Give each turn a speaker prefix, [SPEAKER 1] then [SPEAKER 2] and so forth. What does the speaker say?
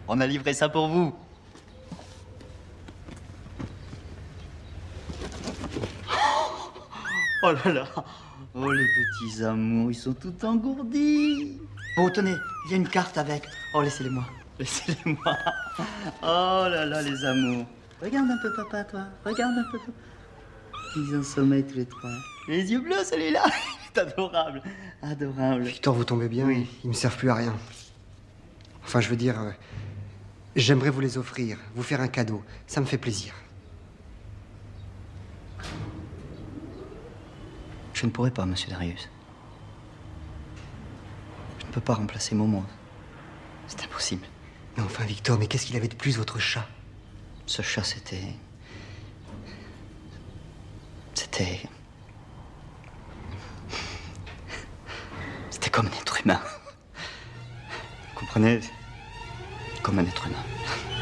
[SPEAKER 1] On a livré ça pour vous. Oh là là. Oh, les petits amours, ils sont tout engourdis. Bon, tenez, il y a une carte avec. Oh, laissez-les-moi. Laissez-les-moi. Oh là là, les amours. Regarde un peu, papa, toi. Regarde un peu. Ils en sommeil tous les trois. Les yeux bleus, celui-là. C'est adorable. Adorable.
[SPEAKER 2] Victor, vous tombez bien.
[SPEAKER 1] Oui.
[SPEAKER 2] Ils me servent plus à rien. Enfin, je veux dire, j'aimerais vous les offrir, vous faire un cadeau. Ça me fait plaisir.
[SPEAKER 1] Je ne pourrai pas, monsieur Darius. Je ne peux pas remplacer Momo. C'est impossible.
[SPEAKER 2] Mais enfin, Victor, mais qu'est-ce qu'il avait de plus, votre chat?
[SPEAKER 1] Ce chat, c'était... C'était comme un être humain. Vous comprenez? Comme un être humain.